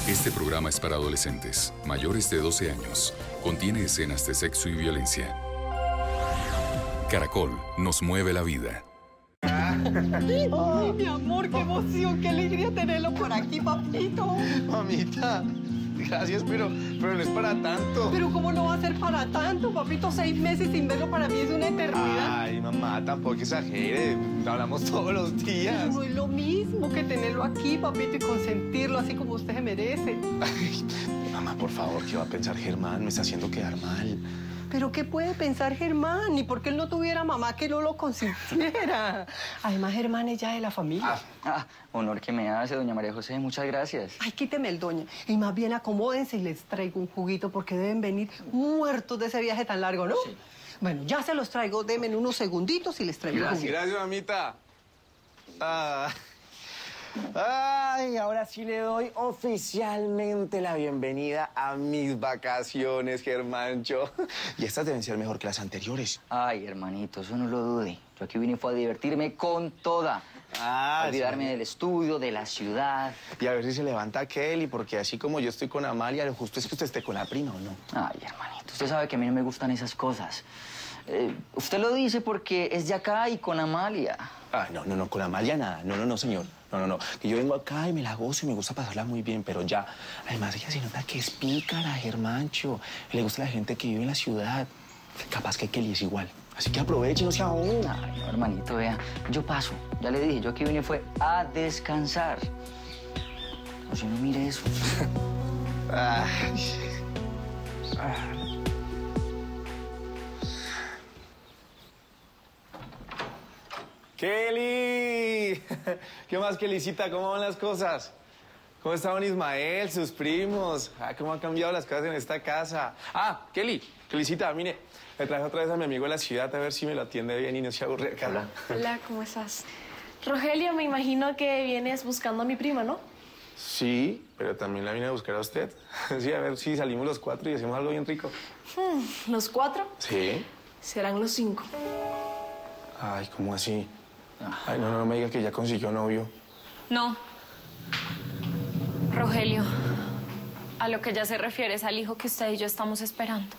Este programa es para adolescentes, mayores de 12 años. Contiene escenas de sexo y violencia. Caracol nos mueve la vida. Ay, mi amor, qué emoción, qué alegría tenerlo por aquí, papito. Mamita, gracias, pero no es para tanto. Pero ¿cómo no va a ser para tanto, papito? 6 meses sin verlo para mí es una eternidad. Ay, mamá, tampoco exagere. Hablamos todos los días. Pero no es lo mismo que tenerlo aquí, papito, y consentirlo así como usted se merece. Ay, mamá, por favor, ¿qué va a pensar Germán? Me está haciendo quedar mal. ¿Pero qué puede pensar Germán? Ni porque él no tuviera mamá que no lo consintiera. Además, Germán es ya de la familia. Honor que me hace, doña María José. Muchas gracias. Ay, quíteme el doña. Y más bien acomódense y les traigo un juguito porque deben venir muertos de ese viaje tan largo, ¿no? Sí. Bueno, ya se los traigo. Denme unos segunditos y les traigo el juguito. Gracias, mamita. Ay, ahora sí le doy oficialmente la bienvenida a mis vacaciones, Germancho. Y estas deben ser mejor que las anteriores. Ay, hermanito, eso no lo dude. Yo aquí vine fue a divertirme con toda. Olvidarme del estudio, de la ciudad. Y a ver si se levanta Kelly, porque así como yo estoy con Amalia, lo justo es que usted esté con la prima, ¿o no? Ay, hermanito, usted sabe que a mí no me gustan esas cosas. Usted lo dice porque es de acá y con Amalia. Ah, no, con Amalia nada. No, señor. No. Que yo vengo acá y me la gozo y me gusta pasarla muy bien, pero ya. Además, ella se nota que es pícara, Germancho. Le gusta la gente que vive en la ciudad. Capaz que Kelly es igual. Así que aproveche, no sea aún. Ay, no, hermanito, vea. Yo paso. Ya le dije, yo aquí vine fue a descansar. O si no, mire eso. ¡Kelly! ¿Qué más, Kellycita? ¿Cómo van las cosas? ¿Cómo está don Ismael, sus primos? ¿Cómo han cambiado las cosas en esta casa? Kellycita, mire, le traje otra vez a mi amigo de la ciudad a ver si me lo atiende bien y no se aburre acá. Hola, ¿cómo estás? Rogelio, me imagino que vienes buscando a mi prima, ¿no? Sí, pero también la vine a buscar a usted. Sí, a ver si salimos los 4 y hacemos algo bien rico. ¿Los 4? Sí. Serán los 5. Ay, ¿cómo así? Ay, no me diga que ya consiguió novio. No. Rogelio, a lo que ella se refiere es al hijo que usted y yo estamos esperando.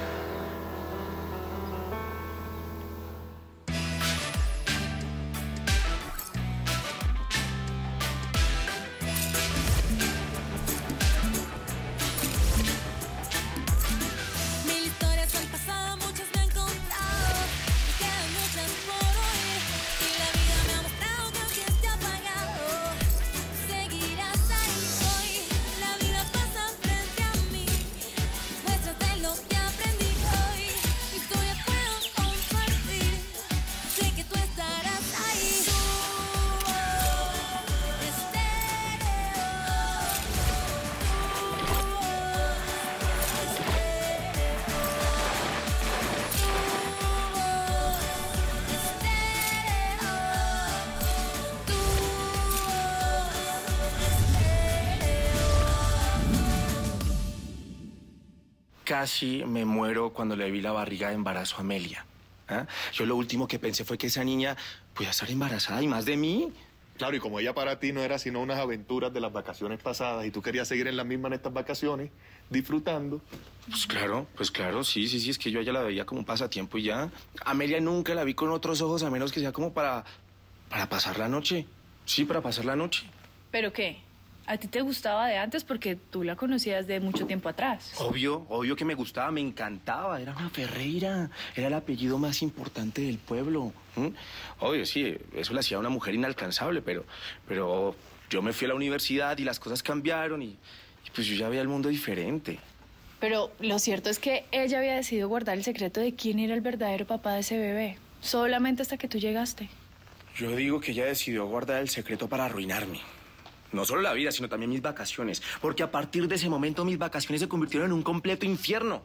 Casi me muero cuando le vi la barriga de embarazo a Amelia. Yo lo último que pensé fue que esa niña podía estar embarazada y más de mí. Claro, y como ella para ti no era sino unas aventuras de las vacaciones pasadas y tú querías seguir en la misma en estas vacaciones, disfrutando. Pues claro, sí, es que yo a ella la veía como un pasatiempo y ya. Amelia nunca la vi con otros ojos a menos que sea como para pasar la noche. Sí, para pasar la noche. ¿Pero qué? ¿A ti te gustaba de antes porque tú la conocías de mucho tiempo atrás? Obvio que me gustaba, me encantaba. Era una Ferreira, era el apellido más importante del pueblo. Obvio, sí, eso la hacía una mujer inalcanzable, pero yo me fui a la universidad y las cosas cambiaron y pues yo ya veía el mundo diferente. Pero lo cierto es que ella había decidido guardar el secreto de quién era el verdadero papá de ese bebé, solamente hasta que tú llegaste. Yo digo que ella decidió guardar el secreto para arruinarme. No solo la vida, sino también mis vacaciones. Porque a partir de ese momento mis vacaciones se convirtieron en un completo infierno.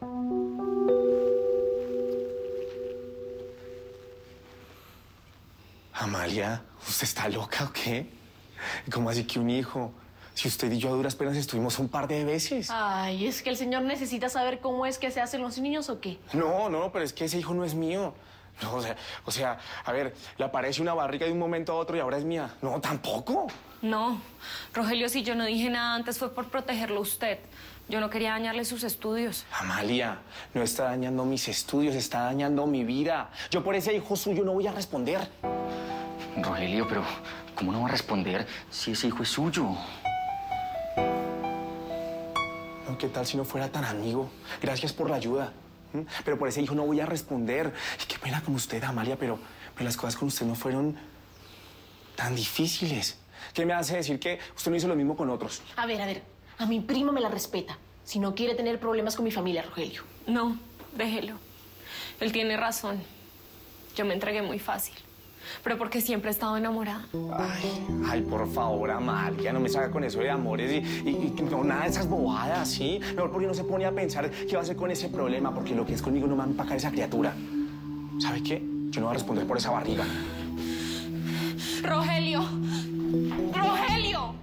Amalia, ¿usted está loca o qué? ¿Cómo así que un hijo? Si usted y yo a duras penas estuvimos un par de veces. Ay, ¿es que el señor necesita saber cómo es que se hacen los niños o qué? No, pero es que ese hijo no es mío. No, o sea, a ver, le aparece una barriga de un momento a otro y ahora es mía. No, tampoco. No, Rogelio, si yo no dije nada antes fue por protegerlo a usted. Yo no quería dañarle sus estudios. Amalia, no está dañando mis estudios, está dañando mi vida. Yo por ese hijo suyo no voy a responder. Rogelio, pero ¿cómo no va a responder si ese hijo es suyo? No, ¿qué tal si no fuera tan amigo? Gracias por la ayuda. Pero por ese hijo no voy a responder. Y qué pena con usted, Amalia, pero las cosas con usted no fueron tan difíciles. ¿Qué me hace decir que usted no hizo lo mismo con otros? A ver, a mi primo me la respeta. Si no quiere tener problemas con mi familia, Rogelio. No, déjelo. Él tiene razón. Yo me entregué muy fácil. Pero porque siempre he estado enamorada. Ay, por favor, Amalia, no me salga con eso de amores y no, nada de esas bobadas, ¿sí? Mejor porque no se pone a pensar qué va a hacer con ese problema, porque lo que es conmigo no me va a empacar esa criatura. ¿Sabe qué? Yo no voy a responder por esa barriga. ¡Rogelio! ¡Rogelio!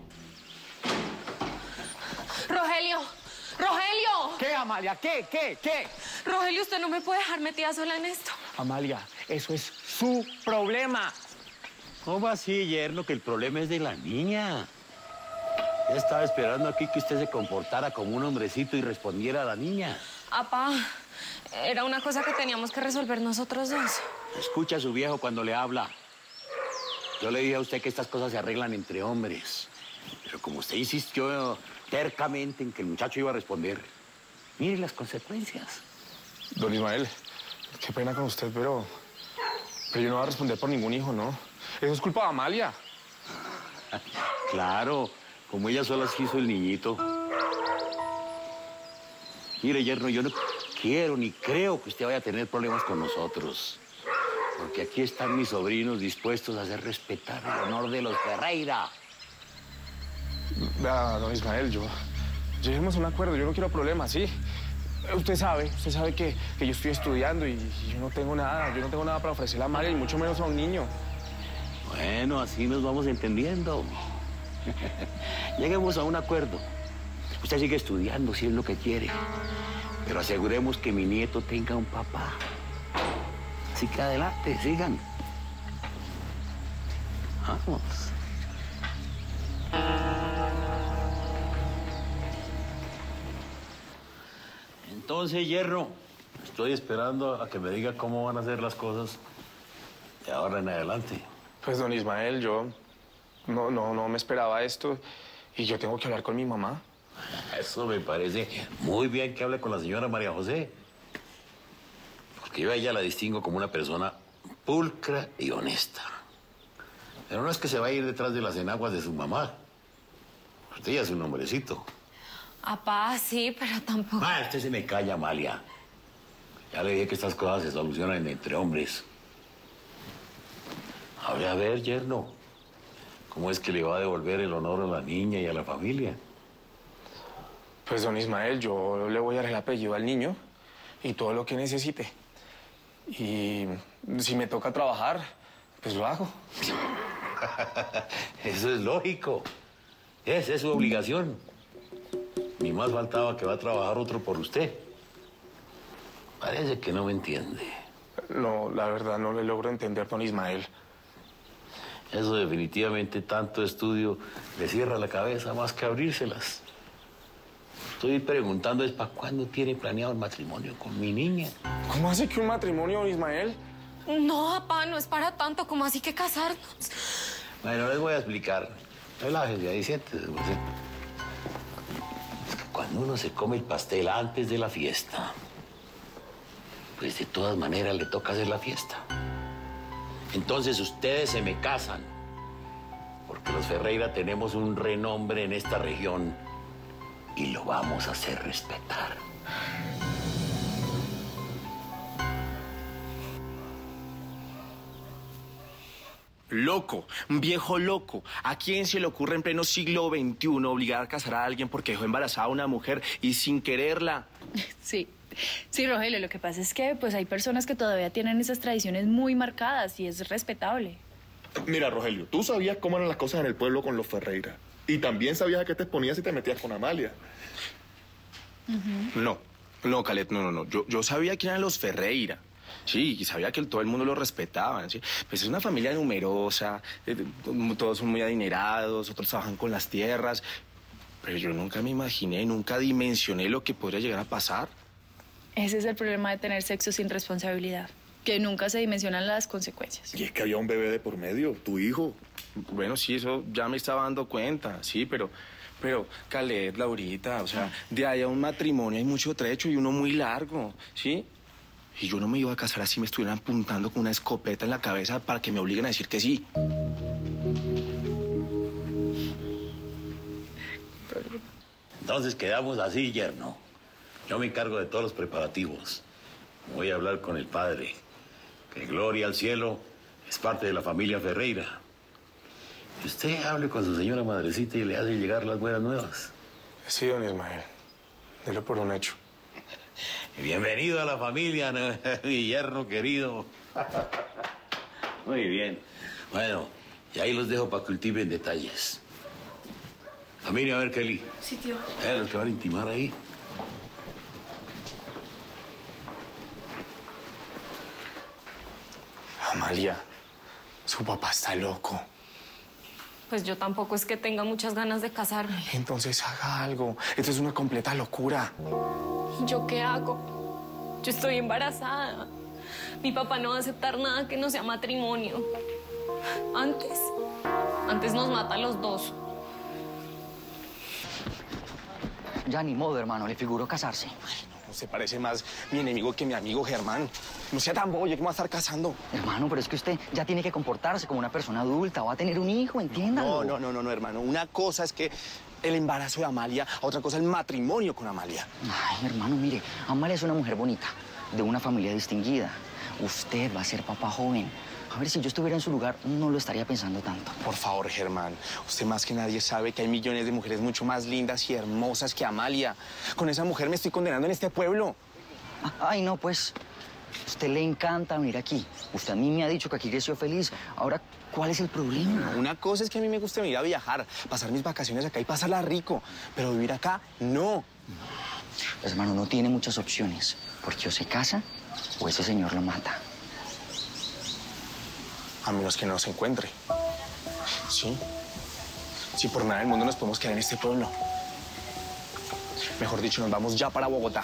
¡Rogelio! ¡Rogelio! ¿Qué, Amalia? ¿Qué? Rogelio, usted no me puede dejar metida sola en esto. Amalia, eso es su problema. ¿Cómo así, yerno, que el problema es de la niña? Yo estaba esperando aquí que usted se comportara como un hombrecito y respondiera a la niña. Apá, era una cosa que teníamos que resolver nosotros dos. Escucha a su viejo cuando le habla. Yo le dije a usted que estas cosas se arreglan entre hombres. Pero como usted insistió tercamente en que el muchacho iba a responder, mire las consecuencias. Don Ismael, qué pena con usted, pero yo no voy a responder por ningún hijo, ¿no? Eso es culpa de Amalia. Claro, como ella sola quiso el niñito. Mire, yerno, yo no quiero ni creo que usted vaya a tener problemas con nosotros. Porque aquí están mis sobrinos dispuestos a hacer respetar el honor de los Ferreira. Vea, don Ismael, lleguemos a un acuerdo, yo no quiero problemas, ¿sí? Usted sabe que yo estoy estudiando y yo no tengo nada para ofrecerle a Amalia y mucho menos a un niño. Bueno, así nos vamos entendiendo. Lleguemos a un acuerdo. Usted sigue estudiando si es lo que quiere, pero aseguremos que mi nieto tenga un papá. Así que adelante, sigan. Vamos. Entonces, yerno, estoy esperando a que me diga cómo van a ser las cosas de ahora en adelante. Pues, don Ismael, yo no me esperaba esto y yo tengo que hablar con mi mamá. Eso me parece muy bien que hable con la señora María José. Porque yo a ella la distingo como una persona pulcra y honesta. Pero no es que se va a ir detrás de las enaguas de su mamá. Usted ya es un hombrecito. Apá, sí, pero tampoco... Usted se me calla, Amalia. Ya le dije que estas cosas se solucionan entre hombres. A ver, yerno, ¿cómo es que le va a devolver el honor a la niña y a la familia? Pues, don Ismael, yo le voy a dar el apellido al niño y todo lo que necesite. Y si me toca trabajar, pues lo hago. Eso es lógico. Esa es su obligación. Ni más faltaba que va a trabajar otro por usted. Parece que no me entiende. No, la verdad no le logro entender, don Ismael. Eso definitivamente, tanto estudio le cierra la cabeza más que abrírselas. Estoy preguntando es para cuándo tiene planeado el matrimonio con mi niña. ¿Cómo hace que un matrimonio, don Ismael? No, apá, no es para tanto. ¿Cómo así que casarnos? Bueno, les voy a explicar. Relájense ahí, siéntese. Es que cuando uno se come el pastel antes de la fiesta, pues de todas maneras le toca hacer la fiesta. Entonces ustedes se me casan, porque los Ferreira tenemos un renombre en esta región y lo vamos a hacer respetar. Loco, un viejo loco. ¿A quién se le ocurre en pleno siglo XXI obligar a casar a alguien porque dejó embarazada a una mujer y sin quererla? Sí, Rogelio, lo que pasa es que pues hay personas que todavía tienen esas tradiciones muy marcadas y es respetable. Mira, Rogelio, tú sabías cómo eran las cosas en el pueblo con los Ferreira. Y también sabías a qué te exponías si te metías con Amalia. No, Calet, no. Yo sabía quién eran los Ferreira. Sí, y sabía que todo el mundo lo respetaba, ¿sí? Pues es una familia numerosa, todos son muy adinerados, otros trabajan con las tierras. Pero yo nunca me imaginé, nunca dimensioné lo que podría llegar a pasar. Ese es el problema de tener sexo sin responsabilidad, que nunca se dimensionan las consecuencias. Y es que había un bebé de por medio, tu hijo. Bueno, sí, eso ya me estaba dando cuenta, sí, pero Calet, Laurita, o sea, de ahí a un matrimonio hay mucho trecho y uno muy largo, ¿sí? Y yo no me iba a casar así me estuvieran apuntando con una escopeta en la cabeza para que me obliguen a decir que sí. Entonces quedamos así, yerno. Yo me encargo de todos los preparativos. Voy a hablar con el padre. Que gloria al cielo es parte de la familia Ferreira. Y usted hable con su señora madrecita y le hace llegar las buenas nuevas. Sí, don Ismael. Delo por un hecho. Bienvenido a la familia, ¿no? Mi yerno querido. Muy bien. Bueno, y ahí los dejo para que cultiven detalles. Familia, a ver, Kelly. Sí, tío. Los que van a intimar ahí. Amalia, su papá está loco. Pues yo tampoco es que tenga muchas ganas de casarme. Entonces haga algo. Esto es una completa locura. ¿Y yo qué hago? Yo estoy embarazada. Mi papá no va a aceptar nada que no sea matrimonio. Antes nos mata a los dos. Ya ni modo, hermano, le figuró casarse. No se parece más mi enemigo que mi amigo Germán. No sea tan bobo, yo que me voy a estar casando. Hermano, pero es que usted ya tiene que comportarse como una persona adulta. Va a tener un hijo, entiéndalo. No, hermano. Una cosa es que el embarazo de Amalia, otra cosa el matrimonio con Amalia. Ay, hermano, mire, Amalia es una mujer bonita, de una familia distinguida. Usted va a ser papá joven. A ver, si yo estuviera en su lugar, no lo estaría pensando tanto. Por favor, Germán, usted más que nadie sabe que hay millones de mujeres mucho más lindas y hermosas que Amalia. Con esa mujer me estoy condenando en este pueblo. Ay, no, pues, usted le encanta venir aquí. Usted a mí me ha dicho que aquí creció feliz. Ahora, ¿cuál es el problema? Una cosa es que a mí me gusta venir a viajar, pasar mis vacaciones acá y pasarla rico. Pero vivir acá, no. Pues, hermano, no tiene muchas opciones. Porque o se casa o ese señor lo mata. A menos que no se encuentre. Sí. Sí, por nada del mundo nos podemos quedar en este pueblo. Mejor dicho, nos vamos ya para Bogotá.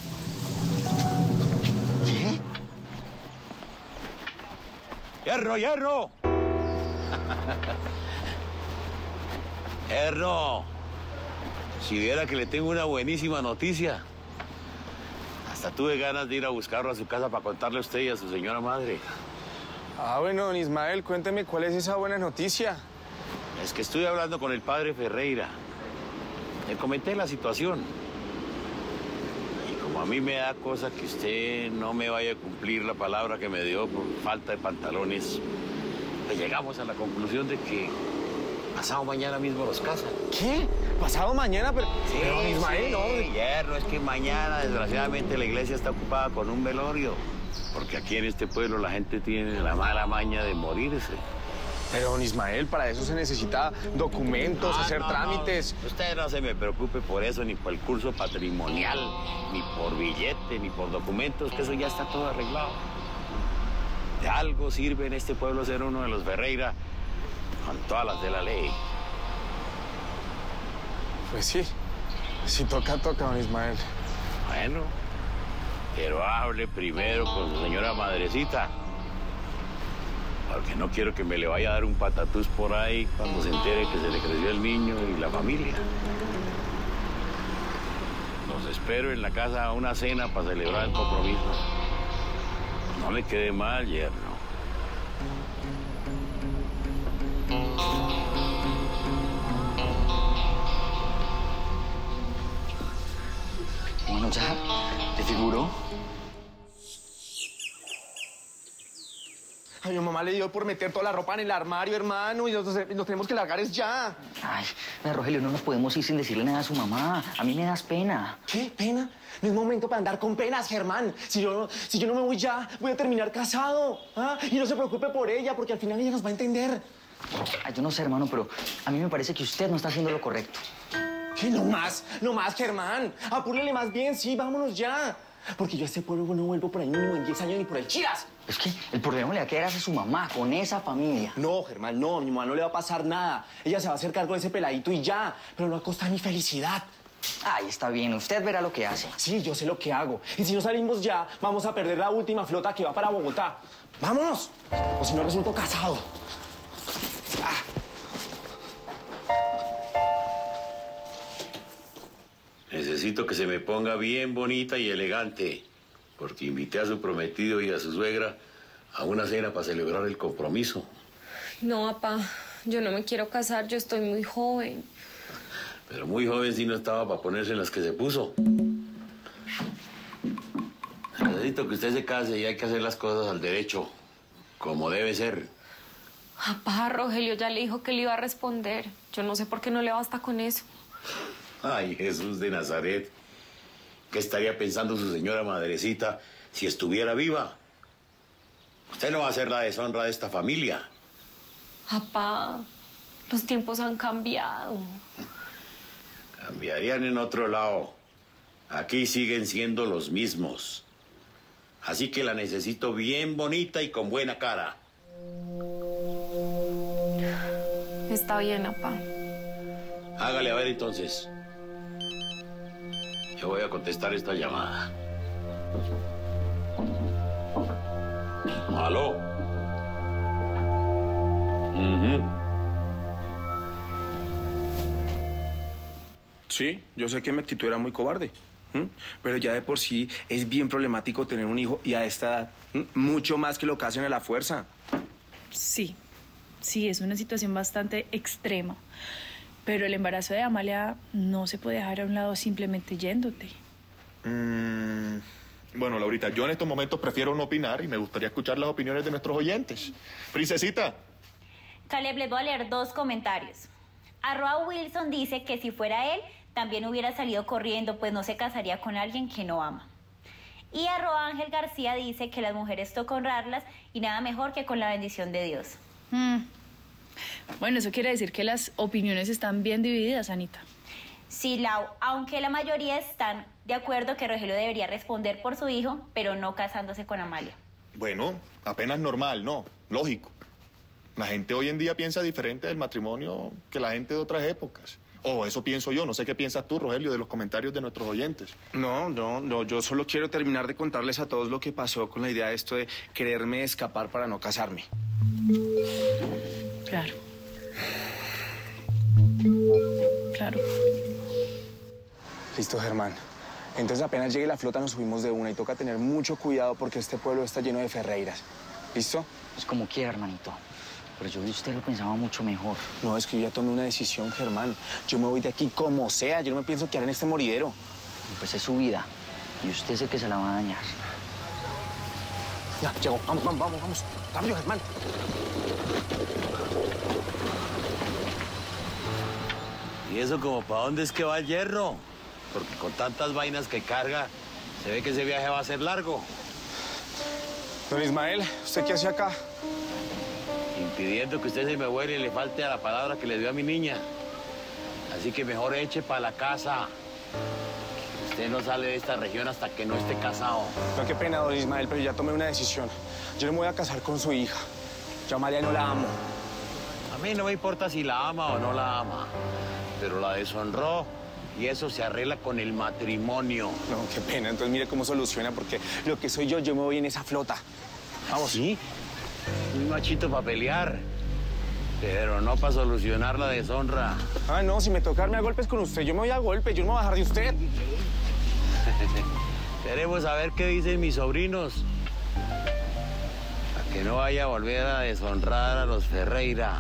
¿Qué? ¡Hierro, hierro! ¡Hierro! Si viera que le tengo una buenísima noticia. Hasta tuve ganas de ir a buscarlo a su casa para contarle a usted y a su señora madre. Ah, bueno, don Ismael, cuénteme cuál es esa buena noticia. Es que estuve hablando con el padre Ferreira. Le comenté la situación. Y como a mí me da cosa que usted no me vaya a cumplir la palabra que me dio por falta de pantalones, pues llegamos a la conclusión de que pasado mañana mismo los casan. ¿Qué? ¿Pasado mañana? Pero, sí, pero don Ismael, no. Hierro, es que mañana, desgraciadamente, la iglesia está ocupada con un velorio. Porque aquí en este pueblo la gente tiene la mala maña de morirse. Pero, don Ismael, para eso se necesita documentos, hacer trámites. No. Usted no se me preocupe por eso, ni por el curso patrimonial, ni por billete, ni por documentos, que eso ya está todo arreglado. De algo sirve en este pueblo ser uno de los Ferreira, con todas las de la ley. Pues sí. Si toca, toca, don Ismael. Bueno, pero hable primero con su señora madrecita. Porque no quiero que me le vaya a dar un patatús por ahí cuando se entere que se le creció el niño y la familia. Los espero en la casa a una cena para celebrar el compromiso. No le quede mal, yerno. Bueno, ya, ¿te figuró? Ay, mi mamá le dio por meter toda la ropa en el armario, hermano, y nos tenemos que largar es ya. Ay, Rogelio, no nos podemos ir sin decirle nada a su mamá. A mí me das pena. ¿Qué? ¿Pena? No es momento para andar con penas, Germán. Si yo no me voy ya, voy a terminar casado. ¿Ah? Y no se preocupe por ella, porque al final ella nos va a entender. Ay, yo no sé, hermano, pero a mí me parece que usted no está haciendo lo correcto. ¿Qué? No más, Germán. Apúrele más bien, sí, vámonos ya. Porque yo a este pueblo no vuelvo por ahí mínimo en 10 años ni por el chiras. Es que el problema le va a quedar a su mamá, con esa familia. No, Germán, no, a mi mamá no le va a pasar nada. Ella se va a hacer cargo de ese peladito y ya, pero no a costa de mi felicidad. Ay, está bien, usted verá lo que hace. Sí, yo sé lo que hago. Y si no salimos ya, vamos a perder la última flota que va para Bogotá. ¡Vámonos! O si no, resulto casado. Ah. Necesito que se me ponga bien bonita y elegante, porque invité a su prometido y a su suegra a una cena para celebrar el compromiso. No, papá, yo no me quiero casar, yo estoy muy joven. Pero muy joven sí no estaba para ponerse en las que se puso. Necesito que usted se case y hay que hacer las cosas al derecho, como debe ser. Papá, Rogelio ya le dijo que le iba a responder. Yo no sé por qué no le basta con eso. Ay, Jesús de Nazaret. ¿Qué estaría pensando su señora madrecita si estuviera viva? Usted no va a ser la deshonra de esta familia. Papá, los tiempos han cambiado. Cambiarían en otro lado. Aquí siguen siendo los mismos. Así que la necesito bien bonita y con buena cara. Está bien, papá. Hágale a ver entonces. Yo voy a contestar esta llamada. ¿Aló? Sí, yo sé que mi actitud era muy cobarde. Pero ya de por sí es bien problemático tener un hijo y a esta edad. Mucho más que lo que hacen a la fuerza. Sí, es una situación bastante extrema. Pero el embarazo de Amalia no se puede dejar a un lado simplemente yéndote. Bueno, Laurita, yo en estos momentos prefiero no opinar y me gustaría escuchar las opiniones de nuestros oyentes. Princesita. Caleb, les voy a leer 2 comentarios. @Wilson dice que si fuera él, también hubiera salido corriendo, pues no se casaría con alguien que no ama. Y @Ángel García dice que las mujeres toca honrarlas y nada mejor que con la bendición de Dios. Bueno, eso quiere decir que las opiniones están bien divididas, Anita. Sí, Lau, aunque la mayoría están de acuerdo que Rogelio debería responder por su hijo, pero no casándose con Amalia. Bueno, apenas normal, ¿no? Lógico. La gente hoy en día piensa diferente del matrimonio que la gente de otras épocas. O eso pienso yo. No sé qué piensas tú, Rogelio, de los comentarios de nuestros oyentes. No, yo solo quiero terminar de contarles a todos lo que pasó con la idea de esto de quererme escapar para no casarme. Claro. Claro. Listo, Germán. Entonces apenas llegue la flota nos subimos de una y toca tener mucho cuidado porque este pueblo está lleno de ferreiras. ¿Listo? Pues como quiera, hermanito. Pero yo de usted lo pensaba mucho mejor. No, es que yo ya tomé una decisión, Germán. Yo me voy de aquí como sea. Yo no me pienso quedar en este moridero. Pues es su vida. Y usted es el que se la va a dañar. Ya, llegó. Vamos. Rápido, Germán. ¿Y eso como para dónde es que va el hierro? Porque con tantas vainas que carga, se ve que ese viaje va a ser largo. Don Ismael, ¿usted qué hace acá? Impidiendo que usted se me vuele y le falte a la palabra que le dio a mi niña. Así que mejor eche para la casa. Usted no sale de esta región hasta que no esté casado. No, qué pena, don Ismael, pero ya tomé una decisión. Yo no me voy a casar con su hija. Yo a María no la amo. A mí no me importa si la ama o no la ama, pero la deshonró y eso se arregla con el matrimonio. No, qué pena. Entonces mire cómo soluciona, porque lo que soy yo me voy en esa flota. Vamos. ¿Sí? Un machito para pelear, pero no para solucionar la deshonra. Ah, no, si me toca darme a golpes con usted, yo me voy a golpes, yo no me voy a bajar de usted. Queremos saber qué dicen mis sobrinos. Para que no vaya a volver a deshonrar a los Ferreira.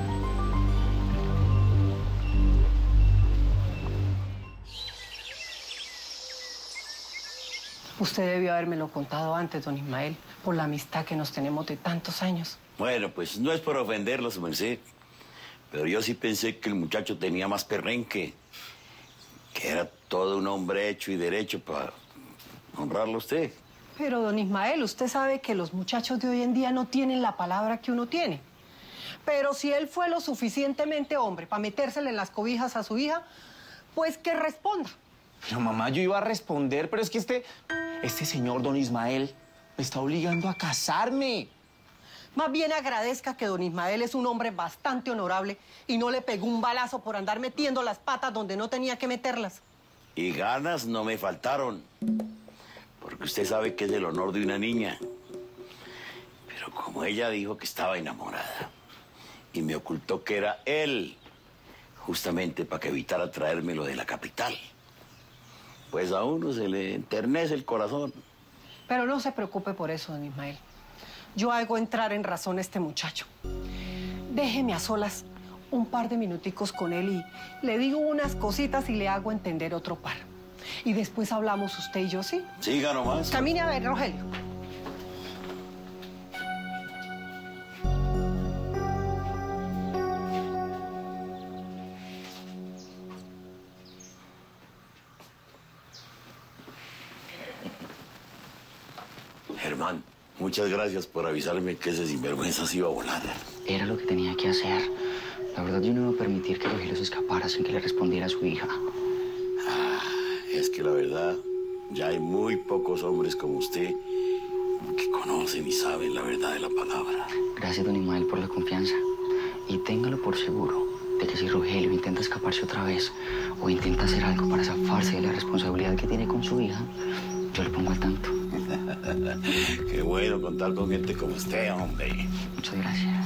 Usted debió habérmelo contado antes, don Ismael, por la amistad que nos tenemos de tantos años. Bueno, pues no es por ofenderlo, su merced, pero yo sí pensé que el muchacho tenía más perrenque, que era todo un hombre hecho y derecho para honrarlo a usted. Pero, don Ismael, usted sabe que los muchachos de hoy en día no tienen la palabra que uno tiene. Pero si él fue lo suficientemente hombre para metérsele en las cobijas a su hija, pues que responda. Pero mamá, yo iba a responder, pero es que este señor, don Ismael, me está obligando a casarme. Más bien agradezca que don Ismael es un hombre bastante honorable y no le pegó un balazo por andar metiendo las patas donde no tenía que meterlas. Y ganas no me faltaron. Porque usted sabe que es el honor de una niña. Pero como ella dijo que estaba enamorada y me ocultó que era él, justamente para que evitara traérmelo de la capital, pues a uno se le enternece el corazón. Pero no se preocupe por eso, don Ismael. Yo hago entrar en razón a este muchacho. Déjeme a solas un par de minuticos con él y le digo unas cositas y le hago entender otro par. Y después hablamos usted y yo, ¿sí? Siga nomás. Camine a ver, Rogelio. Germán, muchas gracias por avisarme que ese sinvergüenza se iba a volar. Era lo que tenía que hacer. La verdad, yo no iba a permitir que Rogelio se escapara sin que le respondiera a su hija. Es que la verdad, ya hay muy pocos hombres como usted que conocen y saben la verdad de la palabra. Gracias, don Ismael, por la confianza. Y téngalo por seguro de que si Rogelio intenta escaparse otra vez o intenta hacer algo para zafarse de la responsabilidad que tiene con su hija, yo le pongo al tanto. Qué bueno contar con gente como usted, hombre. Muchas gracias.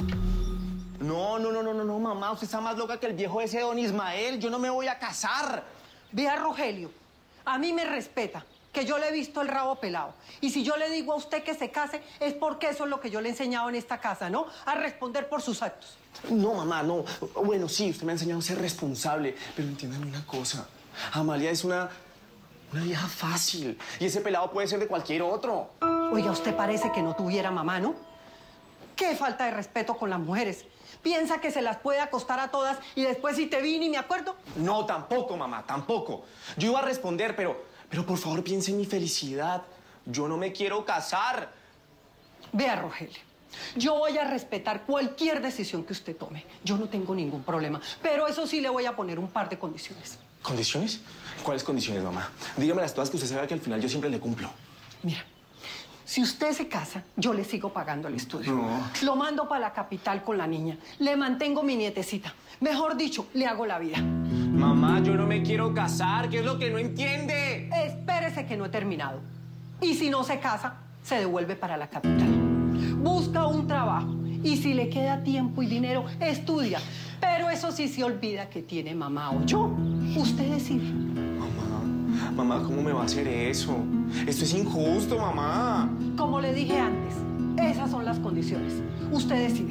No, mamá. Usted está más loca que el viejo ese don Ismael. Yo no me voy a casar. Vea, Rogelio, a mí me respeta, que yo le he visto el rabo pelado. Y si yo le digo a usted que se case, es porque eso es lo que yo le he enseñado en esta casa, ¿no? A responder por sus actos. No, mamá, no. Bueno, sí, usted me ha enseñado a ser responsable. Pero entiéndame una cosa. Amalia es una vieja fácil. Y ese pelado puede ser de cualquier otro. Oiga, usted parece que no tuviera mamá, ¿no? Qué falta de respeto con las mujeres. Piensa que se las puede acostar a todas y después si te vi ni me acuerdo. No, tampoco, mamá, tampoco. Yo iba a responder, pero por favor piense en mi felicidad. Yo no me quiero casar. Vea, Rogelio, yo voy a respetar cualquier decisión que usted tome. Yo no tengo ningún problema, pero eso sí le voy a poner un par de condiciones. ¿Condiciones? ¿Cuáles condiciones, mamá? Dígamelas todas que usted sabe que al final yo siempre le cumplo. Mira, si usted se casa, yo le sigo pagando el estudio. No. Lo mando para la capital con la niña. Le mantengo mi nietecita. Mejor dicho, le hago la vida. Mamá, yo no me quiero casar. ¿Qué es lo que no entiende? Espérese que no he terminado. Y si no se casa, se devuelve para la capital. Busca un trabajo. Y si le queda tiempo y dinero, estudia. Pero eso sí se olvida que tiene mamá o yo. Usted decide. Mamá, ¿cómo me va a hacer eso? Esto es injusto, mamá. Como le dije antes, esas son las condiciones. Usted decide.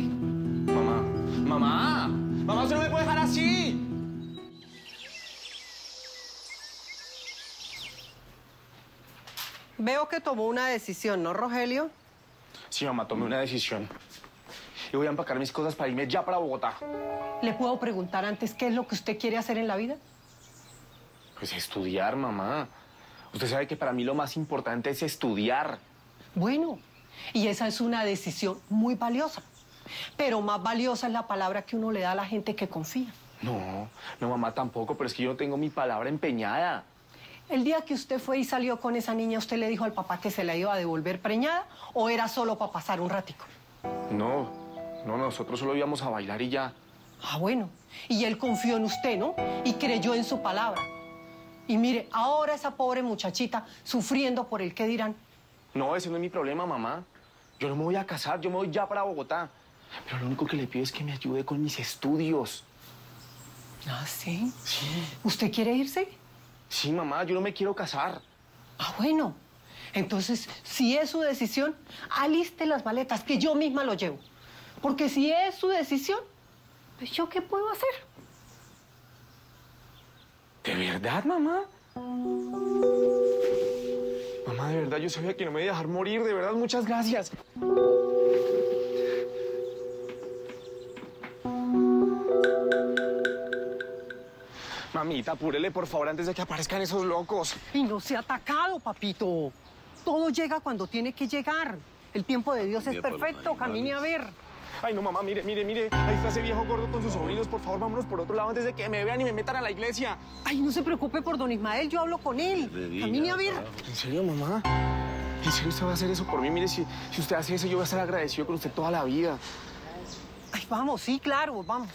Mamá, usted no me puede dejar así. Veo que tomó una decisión, ¿no, Rogelio? Sí, mamá, tomé una decisión. Y voy a empacar mis cosas para irme ya para Bogotá. ¿Le puedo preguntar antes qué es lo que usted quiere hacer en la vida? Pues estudiar, mamá. Usted sabe que para mí lo más importante es estudiar. Bueno, y esa es una decisión muy valiosa. Pero más valiosa es la palabra que uno le da a la gente que confía. No, mamá, tampoco, pero es que yo no tengo mi palabra empeñada. El día que usted fue y salió con esa niña, ¿usted le dijo al papá que se la iba a devolver preñada o era solo para pasar un ratico? No, nosotros solo íbamos a bailar y ya. Ah, bueno. Y él confió en usted, ¿no? Y creyó en su palabra. Y mire, ahora esa pobre muchachita sufriendo por el qué dirán. No, ese no es mi problema, mamá. Yo no me voy a casar, yo me voy ya para Bogotá. Pero lo único que le pido es que me ayude con mis estudios. ¿Ah, sí? Sí. ¿Usted quiere irse? Sí, mamá, yo no me quiero casar. Ah, bueno. Entonces, si es su decisión, aliste las maletas, que yo misma lo llevo. Porque si es su decisión, pues ¿yo qué puedo hacer? ¿De verdad, mamá? Mamá, de verdad, yo sabía que no me iba a dejar morir. De verdad, muchas gracias. Mamita, apúrele, por favor, antes de que aparezcan esos locos. Y no se ha atacado, papito. Todo llega cuando tiene que llegar. El tiempo de Dios es perfecto, camine a ver. Ay, no, mamá, mire. Ahí está ese viejo gordo con sus sobrinos. Por favor, vámonos por otro lado antes de que me vean y me metan a la iglesia. Ay, no se preocupe por don Ismael, yo hablo con él. Camine a ver. ¿En serio, mamá? ¿En serio usted va a hacer eso por mí? Mire, si usted hace eso, yo voy a estar agradecido con usted toda la vida. Ay, vamos, sí, claro, vamos.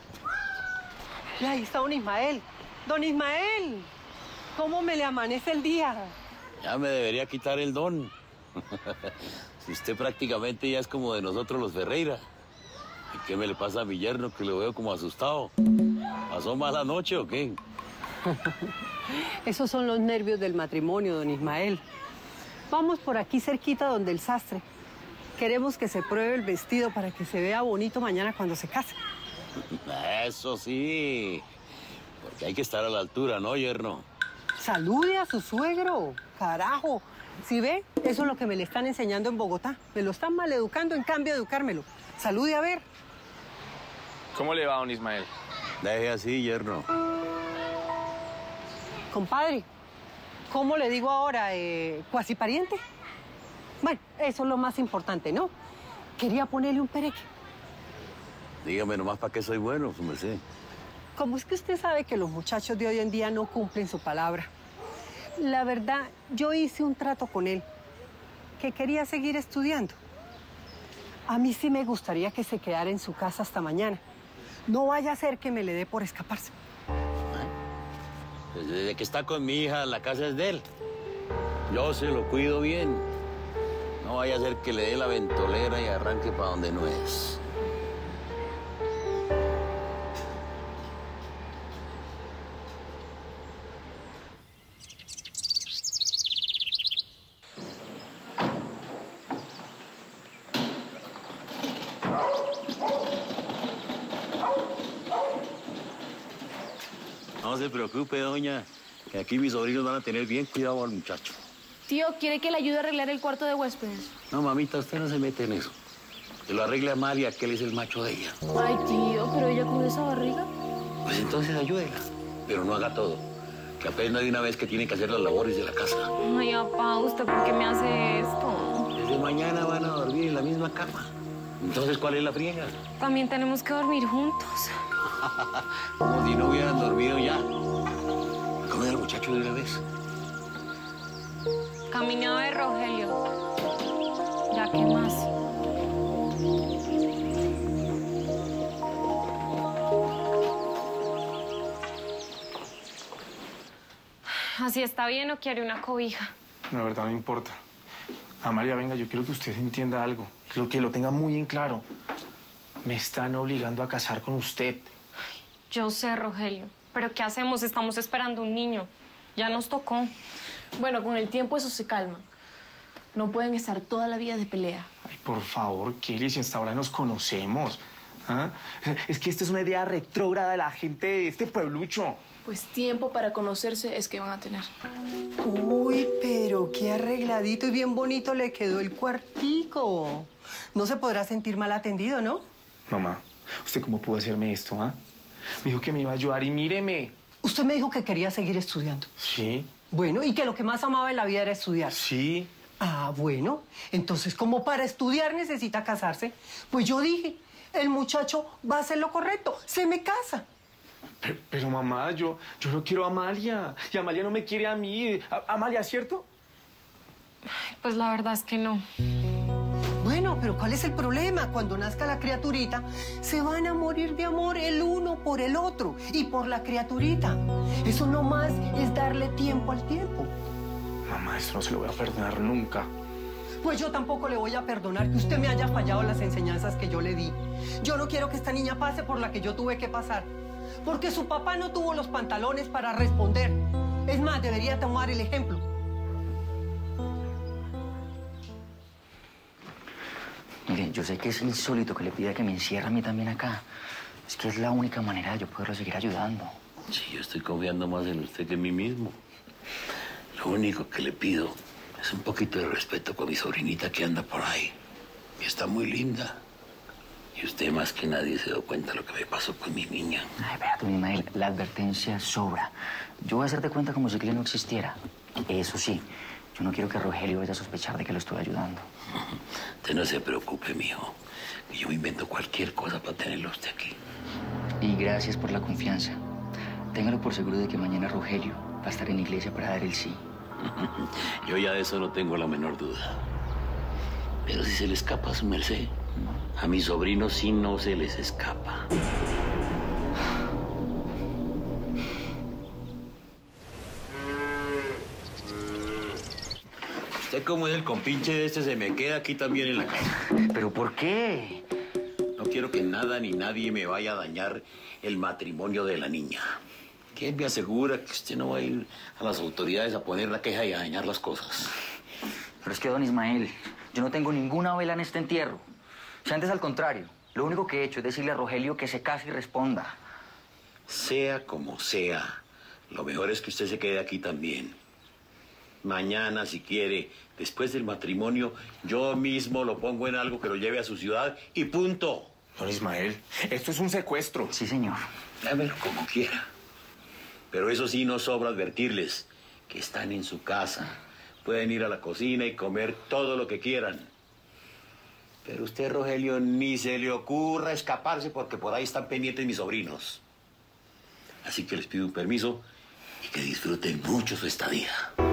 Y ahí está don Ismael. Don Ismael, ¿cómo me le amanece el día? Ya me debería quitar el don. Si usted prácticamente ya es como de nosotros los Ferreira. ¿Y qué me le pasa a mi yerno que lo veo como asustado? ¿Pasó mala noche o qué? Esos son los nervios del matrimonio, don Ismael. Vamos por aquí cerquita donde el sastre. Queremos que se pruebe el vestido para que se vea bonito mañana cuando se case. Eso sí. Porque hay que estar a la altura, ¿no, yerno? Salude a su suegro, carajo. ¿Sí ve? Eso es lo que me le están enseñando en Bogotá. Me lo están maleducando en cambio de educármelo. Salude a ver. ¿Cómo le va, don Ismael? Deje así, yerno. Compadre, ¿cómo le digo ahora? ¿Cuasi pariente? Bueno, eso es lo más importante, ¿no? Quería ponerle un pereque. Dígame nomás para qué soy bueno, su merced. Como es que usted sabe que los muchachos de hoy en día no cumplen su palabra. La verdad, yo hice un trato con él, que quería seguir estudiando. A mí sí me gustaría que se quedara en su casa hasta mañana. No vaya a ser que me le dé por escaparse. Pues desde que está con mi hija, la casa es de él. Yo se lo cuido bien. No vaya a ser que le dé la ventolera y arranque para donde no es. No se preocupe, doña, que aquí mis sobrinos van a tener bien cuidado al muchacho. Tío, ¿quiere que le ayude a arreglar el cuarto de huéspedes? No, mamita, usted no se mete en eso. Que lo arregle Amalia, que él es el macho de ella. Ay, tío, pero ella con esa barriga. Pues entonces ayúdela, pero no haga todo. Que aprenda de una vez que tiene que hacer las labores de la casa. Ay, papá, ¿usted por qué me hace esto? Desde mañana van a dormir en la misma cama. Entonces, ¿cuál es la friega? También tenemos que dormir juntos. Como si no hubieran dormido ya. Come al muchacho de una vez. Camine a ver, Rogelio. Ya, ¿qué más? ¿Así está bien o quiere una cobija? La verdad no importa. Amalia, venga, yo quiero que usted entienda algo. Quiero que lo tenga muy en claro. Me están obligando a casar con usted. Yo sé, Rogelio. Pero ¿qué hacemos? Estamos esperando un niño. Ya nos tocó. Bueno, con el tiempo eso se calma. No pueden estar toda la vida de pelea. Ay, por favor, Kelly, si hasta ahora nos conocemos. ¿Ah? Es que esta es una idea retrógrada de la gente de este pueblucho. Pues tiempo para conocerse es que van a tener. Uy, pero qué arregladito y bien bonito le quedó el cuartico. No se podrá sentir mal atendido, ¿no? Mamá, ¿usted cómo pudo hacerme esto, ah? Me dijo que me iba a ayudar y míreme. Usted me dijo que quería seguir estudiando. Sí. Bueno, y que lo que más amaba en la vida era estudiar. Sí. Ah, bueno. Entonces, como para estudiar necesita casarse, pues yo dije, el muchacho va a hacer lo correcto, se me casa. Pero mamá, yo no quiero a Amalia. Y Amalia no me quiere a mí. Amalia, ¿cierto? Pues la verdad es que no. Bueno, pero ¿cuál es el problema? Cuando nazca la criaturita, se van a morir de amor el uno por el otro y por la criaturita. Eso nomás es darle tiempo al tiempo. Mamá, esto no se lo voy a perdonar nunca. Pues yo tampoco le voy a perdonar que usted me haya fallado las enseñanzas que yo le di. Yo no quiero que esta niña pase por la que yo tuve que pasar. Porque su papá no tuvo los pantalones para responder. Es más, debería tomar el ejemplo. Mire, yo sé que es insólito que le pida que me encierre a mí también acá. Es que es la única manera de yo poderlo seguir ayudando. Sí, yo estoy confiando más en usted que en mí mismo. Lo único que le pido es un poquito de respeto con mi sobrinita que anda por ahí. Y está muy linda. Y usted más que nadie se dio cuenta de lo que me pasó con mi niña. Ay, vea, don Ismael, la advertencia sobra. Yo voy a hacer de cuenta como si Kelly no existiera. Eso sí, Yo no quiero que Rogelio vaya a sospechar de que lo estoy ayudando. Usted no se preocupe, mijo. Que yo invento cualquier cosa para tenerlo usted aquí. Y gracias por la confianza. Téngalo por seguro de que mañana Rogelio va a estar en la iglesia para dar el sí. Yo ya de eso no tengo la menor duda. Pero si se le escapa a su merced, a mis sobrinos sí no se les escapa. Usted como es el compinche de este, se me queda aquí también en la casa. ¿Pero por qué? No quiero que nada ni nadie me vaya a dañar el matrimonio de la niña. ¿Quién me asegura que usted no va a ir a las autoridades a poner la queja y a dañar las cosas? Pero es que, don Ismael, yo no tengo ninguna vela en este entierro. Si antes, al contrario, lo único que he hecho es decirle a Rogelio que se case y responda. Sea como sea, lo mejor es que usted se quede aquí también. Mañana, si quiere, después del matrimonio, yo mismo lo pongo en algo que lo lleve a su ciudad y punto. Don Ismael, esto es un secuestro. Sí, señor. Dámelo como quiera. Pero eso sí, no sobra advertirles que están en su casa. Pueden ir a la cocina y comer todo lo que quieran. Pero usted, Rogelio, ni se le ocurra escaparse porque por ahí están pendientes mis sobrinos. Así que les pido un permiso y que disfruten mucho su estadía.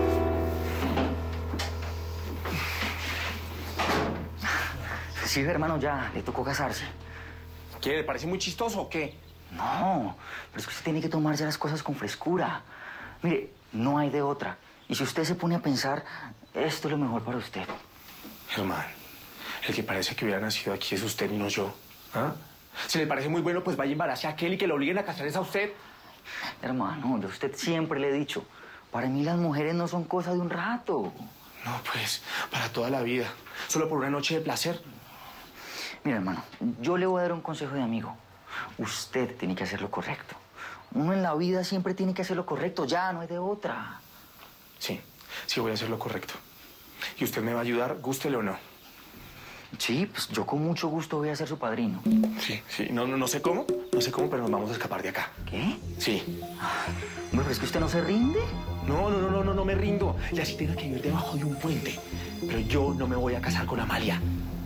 Sí, hermano, ya le tocó casarse. ¿Qué? ¿Le parece muy chistoso o qué? No, pero es que usted tiene que tomarse las cosas con frescura. Mire, no hay de otra. Y si usted se pone a pensar, esto es lo mejor para usted. Germán, el que parece que hubiera nacido aquí es usted y no yo. ¿Ah? Si le parece muy bueno, pues vaya a embarazar a aquel y que lo obliguen a casarse a usted. Hermano, yo a usted siempre le he dicho, para mí las mujeres no son cosa de un rato. No, pues, para toda la vida. Solo por una noche de placer. Mira, hermano, yo le voy a dar un consejo de amigo. Usted tiene que hacer lo correcto. Uno en la vida siempre tiene que hacer lo correcto, ya, no hay de otra. Sí, sí voy a hacer lo correcto. ¿Y usted me va a ayudar, gústele o no? Sí, pues yo con mucho gusto voy a ser su padrino. Sí, sí, no sé cómo, pero nos vamos a escapar de acá. ¿Qué? Sí. Bueno, pero es que usted no se rinde. No me rindo. Y así tenga que vivir debajo de un puente. Pero yo no me voy a casar con Amalia.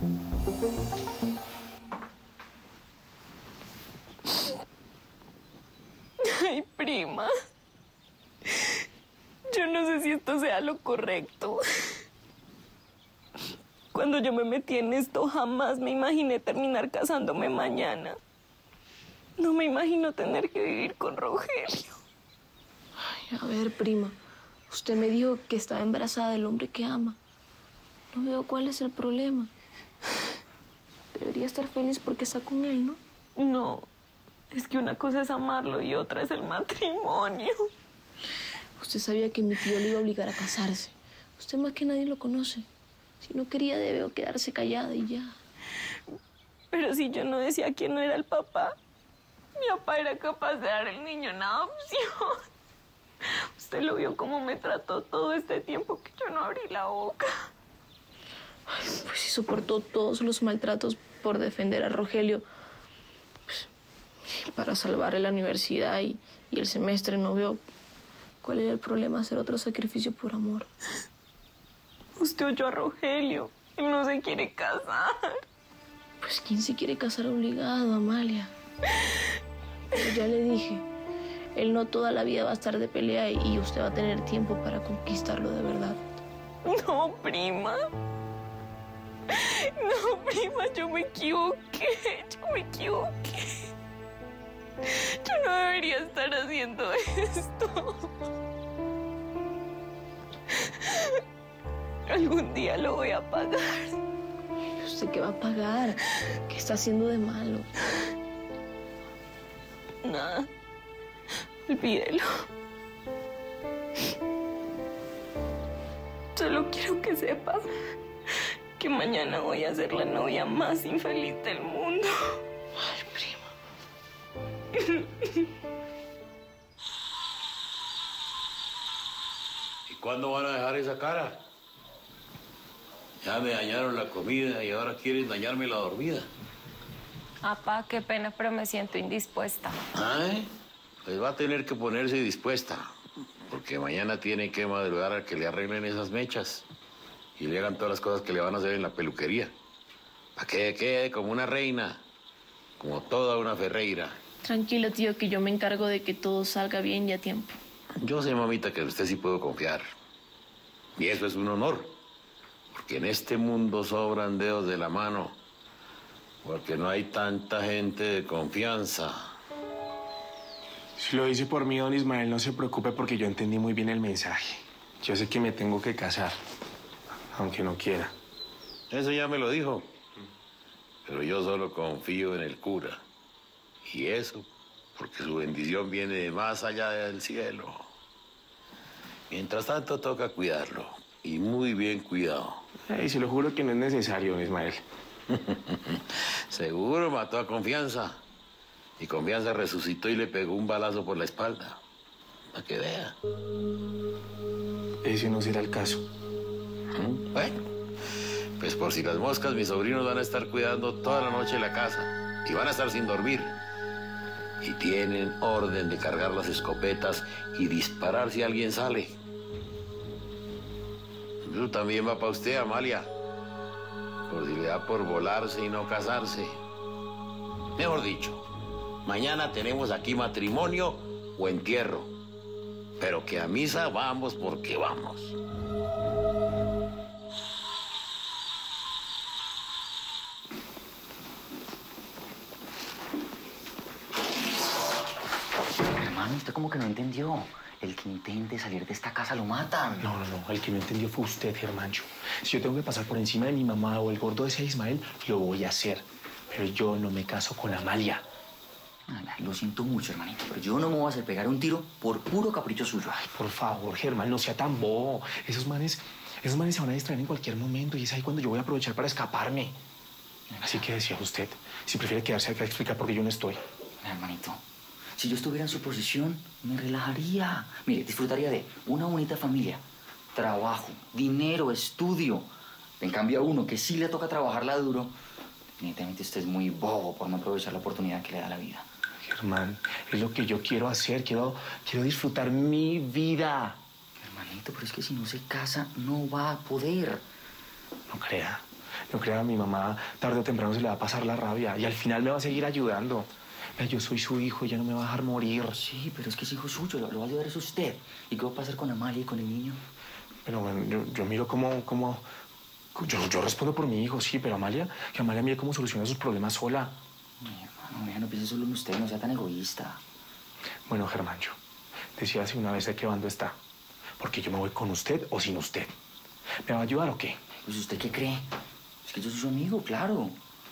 Ay, prima. Yo no sé si esto sea lo correcto. Cuando yo me metí en esto, jamás me imaginé terminar casándome mañana. No me imagino tener que vivir con Rogelio. Ay, a ver, prima. Usted me dijo que estaba embarazada del hombre que ama. No veo cuál es el problema. Debería estar feliz porque está con él, ¿no? No. Es que una cosa es amarlo y otra es el matrimonio. Usted sabía que mi tío le iba a obligar a casarse. Usted más que nadie lo conoce. Si no quería, debió quedarse callada y ya. Pero si yo no decía quién no era el papá, mi papá era capaz de dar el niño en adopción. Usted lo vio cómo me trató todo este tiempo que yo no abrí la boca. Ay, pues si soportó todos los maltratos por defender a Rogelio, pues, para salvarle la universidad y el semestre, no veo cuál era el problema hacer otro sacrificio por amor. Usted oyó a Rogelio. Él no se quiere casar. Pues ¿quién se quiere casar obligado, Amalia? Pero ya le dije, él no toda la vida va a estar de pelea y usted va a tener tiempo para conquistarlo de verdad. No, prima. No, prima, yo me equivoqué. Yo no debería estar haciendo esto. Algún día lo voy a pagar. ¿Usted qué va a pagar? ¿Qué está haciendo de malo? Nada. Olvídelo. Solo quiero que sepa que mañana voy a ser la novia más infeliz del mundo. Ay, prima. ¿Y cuándo van a dejar esa cara? Ya me dañaron la comida y ahora quieren dañarme la dormida. Apá, qué pena, pero me siento indispuesta. ¿Ay? Pues va a tener que ponerse dispuesta. porque mañana tiene que madrugar a que le arreglen esas mechas y le hagan todas las cosas que le van a hacer en la peluquería. Para que quede como una reina, como toda una Ferreira. Tranquilo, tío, que yo me encargo de que todo salga bien y a tiempo. Yo sé, mamita, que en usted sí puedo confiar. Y eso es un honor, porque en este mundo sobran dedos de la mano, porque no hay tanta gente de confianza. Si lo dice por mí, don Ismael, no se preocupe porque yo entendí muy bien el mensaje. Yo sé que me tengo que casar, aunque no quiera. Eso ya me lo dijo. Pero yo solo confío en el cura. Y eso, porque su bendición viene de más allá del cielo. Mientras tanto, toca cuidarlo. Y muy bien cuidado. Y se lo juro que no es necesario, don Ismael. Seguro mató a Confianza. Y Confianza resucitó y le pegó un balazo por la espalda. Para que vea. Ese no será el caso. Bueno, pues por si las moscas, mis sobrinos van a estar cuidando toda la noche la casa. Y van a estar sin dormir. Y tienen orden de cargar las escopetas y disparar si alguien sale. Eso también va para usted, Amalia. Por si le da por volarse y no casarse. Mejor dicho, mañana tenemos aquí matrimonio o entierro. Pero que a misa vamos porque vamos. Hermano, usted como que no entendió. El que intente salir de esta casa lo matan. No. El que no entendió fue usted, Germancho. Si yo tengo que pasar por encima de mi mamá o el gordo de ese Ismael, lo voy a hacer. Pero yo no me caso con Amalia. Lo siento mucho, hermanito, pero yo no me voy a hacer pegar un tiro por puro capricho suyo. Ay, por favor, Germán, no sea tan bobo. Esos manes se van a distraer en cualquier momento y es ahí cuando yo voy a aprovechar para escaparme. Así que decía usted, si prefiere quedarse acá a explicar por qué yo no estoy. Hermanito, si yo estuviera en su posición, me relajaría. Mire, disfrutaría de una bonita familia, trabajo, dinero, estudio. En cambio a uno que sí le toca trabajarla duro, definitivamente usted es muy bobo por no aprovechar la oportunidad que le da la vida. Germán, es lo que yo quiero hacer. Quiero disfrutar mi vida. Hermanito, pero es que si no se casa, no va a poder. No crea, mi mamá tarde o temprano se le va a pasar la rabia y al final me va a seguir ayudando. Yo soy su hijo, ella no me va a dejar morir. Sí, pero es que es hijo suyo, lo va a ayudar es usted. ¿Y qué va a pasar con Amalia y con el niño? Pero bueno, yo miro cómo... Yo respondo por mi hijo, sí, pero que Amalia mire cómo soluciona sus problemas sola. Hermano, no piense solo en usted, no sea tan egoísta. Bueno, Germancho, decídase una vez de qué bando está. Porque yo me voy con usted o sin usted. ¿Me va a ayudar o qué? Pues, ¿usted qué cree? Es que yo soy su amigo, claro.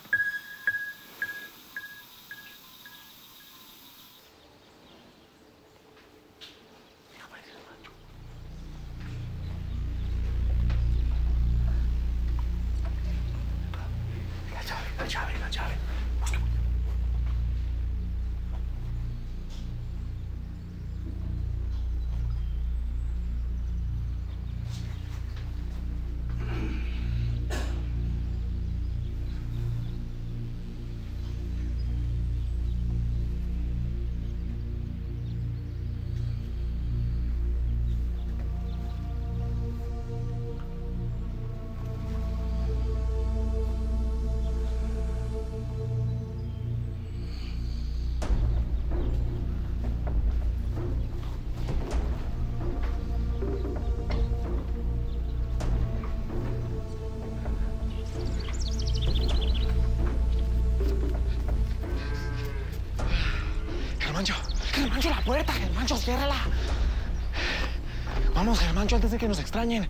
La llave. Germancho, la puerta, Germancho, ciérrala. Vamos, Germancho, antes de que nos extrañen.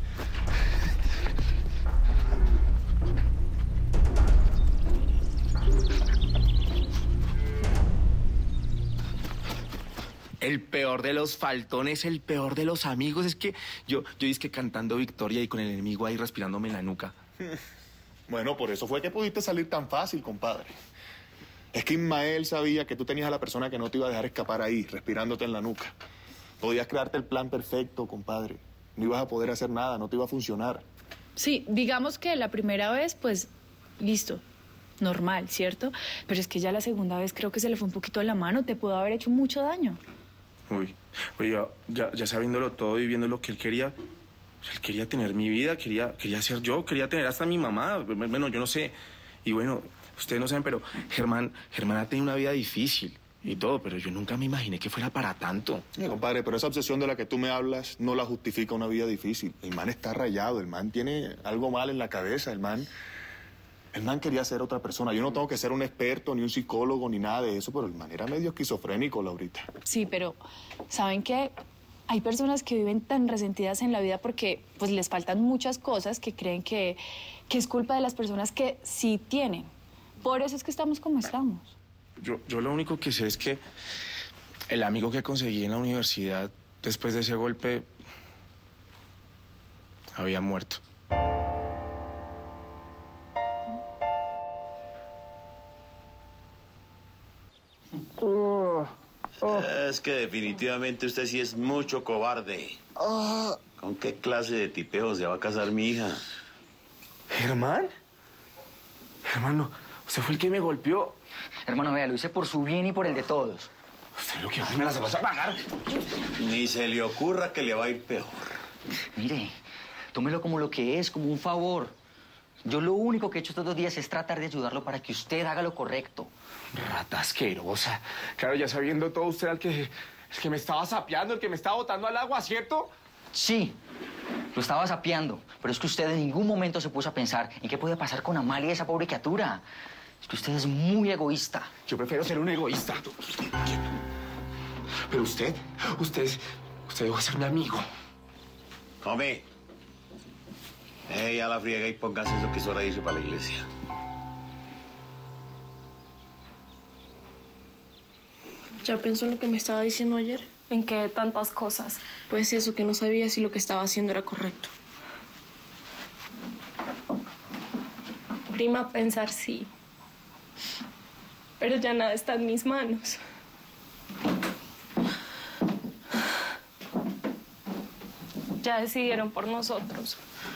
El peor de los faltones, el peor de los amigos. Es que yo dizque cantando victoria y con el enemigo ahí respirándome en la nuca. Bueno, por eso fue que pudiste salir tan fácil, compadre. Es que Ismael sabía que tú tenías a la persona que no te iba a dejar escapar ahí, respirándote en la nuca. Podías crearte el plan perfecto, compadre. No ibas a poder hacer nada, no te iba a funcionar. Sí, digamos que la primera vez, pues, listo, normal, ¿cierto? Pero es que ya la segunda vez creo que se le fue un poquito la mano, te pudo haber hecho mucho daño. Uy, ya sabiéndolo todo y viendo lo que él quería tener mi vida, quería ser yo, quería tener hasta mi mamá. Bueno, yo no sé. Y bueno, ustedes no saben, pero Germán ha tenido una vida difícil y todo, pero yo nunca me imaginé que fuera para tanto. Compadre, pero esa obsesión de la que tú me hablas no la justifica una vida difícil. El man está rayado, el man tiene algo mal en la cabeza, el man quería ser otra persona. Yo no tengo que ser un experto, ni un psicólogo, ni nada de eso, pero el man era medio esquizofrénico, Laurita. Sí, pero ¿saben qué? Hay personas que viven tan resentidas en la vida porque pues les faltan muchas cosas que creen que es culpa de las personas que sí tienen. Por eso es que estamos como estamos. Yo lo único que sé es que el amigo que conseguí en la universidad después de ese golpe había muerto. Es que definitivamente usted sí es mucho cobarde. ¿Con qué clase de tipeo se va a casar mi hija? ¿Germán? Hermano, usted fue el que me golpeó. Hermano, vea, lo hice por su bien y por el de todos. Usted lo que hace me las vas a pagar. Ni se le ocurra que le va a ir peor. Mire, tómelo como lo que es, como un favor. Yo lo único que he hecho estos 2 días es tratar de ayudarlo para que usted haga lo correcto. Rata asquerosa. Claro, ya sabiendo todo, usted era el que me estaba sapeando, el que me estaba botando al agua, ¿cierto? Sí, lo estaba sapeando. Pero es que usted en ningún momento se puso a pensar en qué puede pasar con Amalia, esa pobre criatura. Es que usted es muy egoísta. Yo prefiero ser un egoísta. Pero usted dejó de ser mi amigo. Hombre, a la friega y póngase eso que es hora de irse para la iglesia. ¿Ya pensó en lo que me estaba diciendo ayer? ¿En qué tantas cosas? Pues eso, que no sabía si lo que estaba haciendo era correcto. Prima, pensar sí. Pero ya nada está en mis manos. Ya decidieron por nosotros.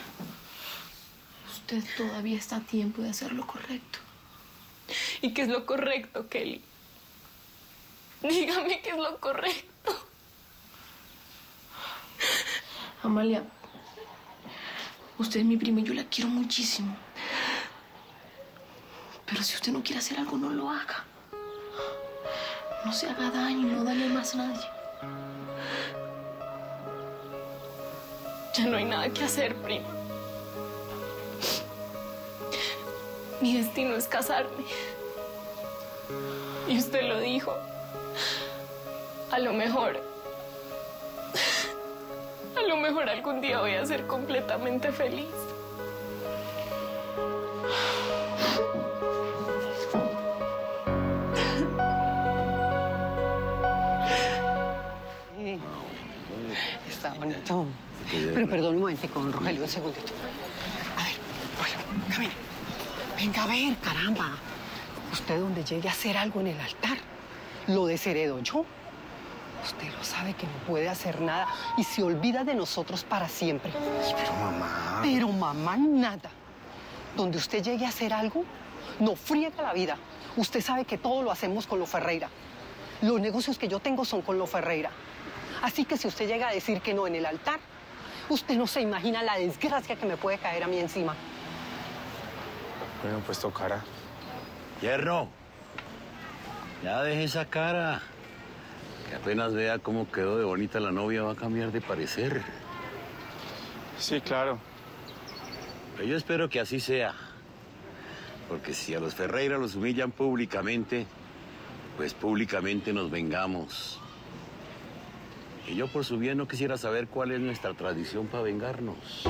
Usted todavía está a tiempo de hacer lo correcto. ¿Y qué es lo correcto, Kelly? Dígame qué es lo correcto. Amalia, usted es mi prima y yo la quiero muchísimo. Pero si usted no quiere hacer algo, no lo haga. No se haga daño, no dañe más a nadie. Ya no hay nada que hacer, prima. Mi destino es casarme. Y usted lo dijo. A lo mejor algún día voy a ser completamente feliz. Está bonito. Pero perdón un momentico, don Rogelio, un segundito. A ver, bueno, camine. Venga a ver, caramba. Usted donde llegue a hacer algo en el altar, lo desheredo yo. Usted lo sabe que no puede hacer nada y se olvida de nosotros para siempre. Ay, pero mamá... Pero mamá, nada. Donde usted llegue a hacer algo, no friega la vida. Usted sabe que todo lo hacemos con los Ferreira. Los negocios que yo tengo son con los Ferreira. Así que si usted llega a decir que no en el altar, usted no se imagina la desgracia que me puede caer a mí encima. Bueno, pues tocará. Yerno, ya deje esa cara. Que apenas vea cómo quedó de bonita la novia, va a cambiar de parecer. Sí, claro. Pero yo espero que así sea. Porque si a los Ferreira los humillan públicamente, pues públicamente nos vengamos. Y yo por su bien no quisiera saber cuál es nuestra tradición para vengarnos.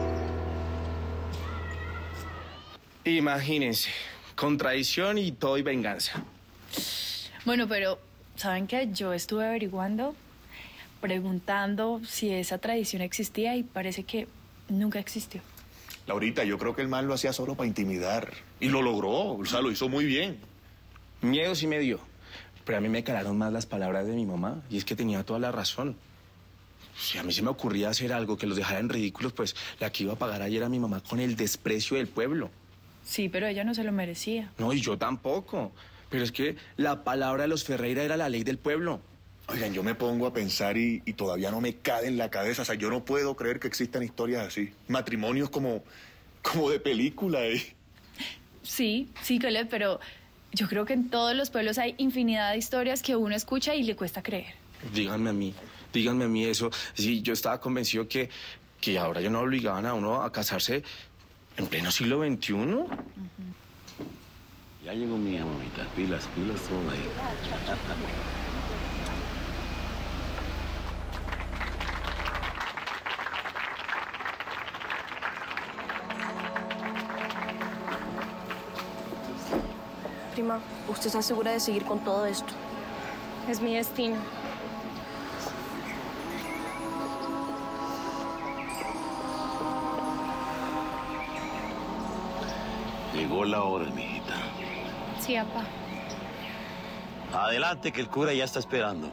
Imagínense, con traición y todo y venganza. Bueno, pero ¿saben qué? Yo estuve averiguando, preguntando si esa tradición existía y parece que nunca existió. Laurita, yo creo que el man lo hacía solo para intimidar. Y lo logró, o sea, lo hizo muy bien. Miedo sí me dio, pero a mí me calaron más las palabras de mi mamá, y es que tenía toda la razón. Si a mí se me ocurría hacer algo que los dejara en ridículos, pues la que iba a pagar ayer a mi mamá con el desprecio del pueblo. Sí, pero ella no se lo merecía. No, y yo tampoco. Pero es que la palabra de los Ferreira era la ley del pueblo. Oigan, yo me pongo a pensar y todavía no me cae en la cabeza. O sea, yo no puedo creer que existan historias así. Matrimonios como de película, ¿eh? Sí, Caleb, pero yo creo que en todos los pueblos hay infinidad de historias que uno escucha y le cuesta creer. Díganme a mí eso. Sí, yo estaba convencido que ahora ya no obligaban a uno a casarse en pleno siglo XXI. Ya llegó mi mamita. Pilas, todo ahí. Prima, ¿usted está segura de seguir con todo esto? Es mi destino. Llegó la hora, mijita. Sí, papá. Adelante, que el cura ya está esperando.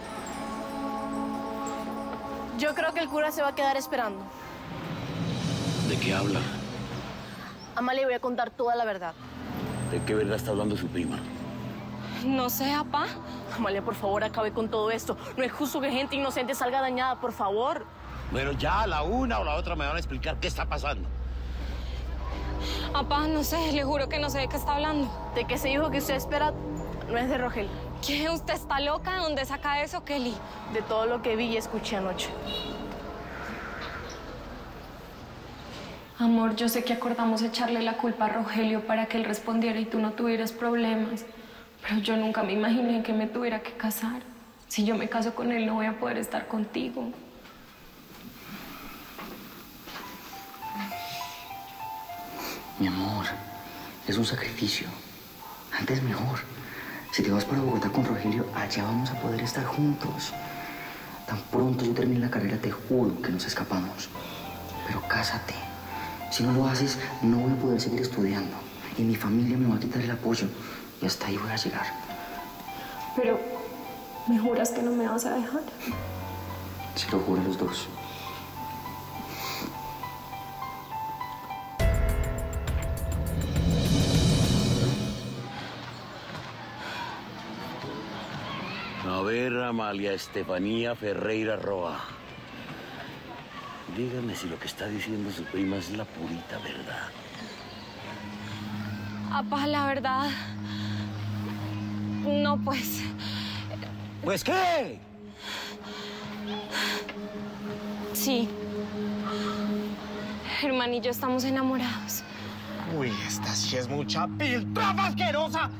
Yo creo que el cura se va a quedar esperando. ¿De qué habla? Amalia, le voy a contar toda la verdad. ¿De qué verdad está hablando su prima? No sé, papá. Amalia, por favor, acabe con todo esto. No es justo que gente inocente salga dañada, por favor. Bueno, ya la una o la otra me van a explicar qué está pasando. Papá, no sé, le juro que no sé de qué está hablando. De que ese hijo que usted espera no es de Rogelio. ¿Qué? ¿Usted está loca? ¿De dónde saca eso, Kelly? De todo lo que vi y escuché anoche. Amor, yo sé que acordamos echarle la culpa a Rogelio para que él respondiera y tú no tuvieras problemas. Pero yo nunca me imaginé que me tuviera que casar. Si yo me caso con él, no voy a poder estar contigo. Mi amor, es un sacrificio. Antes mejor. Si te vas para Bogotá con Rogelio, allá vamos a poder estar juntos. Tan pronto yo termine la carrera, te juro que nos escapamos. Pero cásate. Si no lo haces, no voy a poder seguir estudiando. Y mi familia me va a quitar el apoyo. Y hasta ahí voy a llegar. Pero, ¿me juras que no me vas a dejar? Se lo juro a los dos. A ver, Amalia Estefanía Ferreira Roa. Dígame si lo que está diciendo su prima es la purita verdad. Papá, la verdad... No, pues... ¿Pues qué? Sí. Germán y yo estamos enamorados. Uy, esta sí es mucha piltrafa asquerosa.